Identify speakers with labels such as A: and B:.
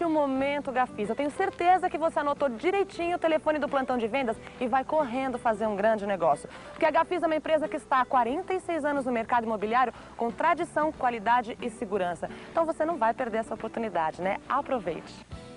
A: o Momento Gafisa. Eu tenho certeza que você anotou direitinho o telefone do plantão de vendas e vai correndo fazer um grande negócio. Porque a Gafisa é uma empresa que está há 46 anos no mercado imobiliário com tradição, qualidade e segurança. Então você não vai perder essa oportunidade, né? Aproveite!